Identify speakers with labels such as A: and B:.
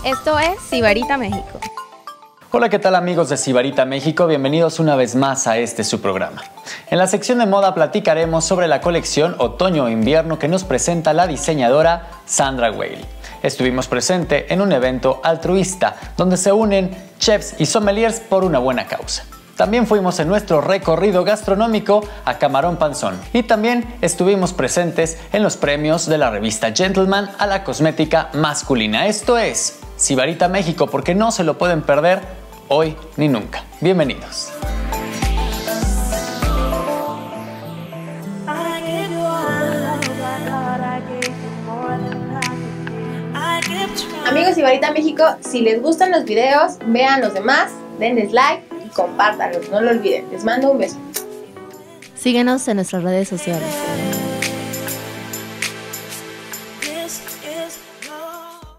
A: Esto es Sibarita México.
B: Hola, ¿qué tal amigos de Sibarita México? Bienvenidos una vez más a su programa. En la sección de moda platicaremos sobre la colección Otoño-Invierno que nos presenta la diseñadora Sandra Whaley. Estuvimos presentes en un evento altruista donde se unen chefs y sommeliers por una buena causa. También fuimos en nuestro recorrido gastronómico a Camarón Panzón y también estuvimos presentes en los premios de la revista Gentleman a la cosmética masculina. Esto es Sibarita México, porque no se lo pueden perder hoy ni nunca. Bienvenidos.
A: Amigos Sibarita México, si les gustan los videos, vean los demás, denles like y compártanlos, no lo olviden. Les mando un beso.
C: Síguenos en nuestras redes sociales.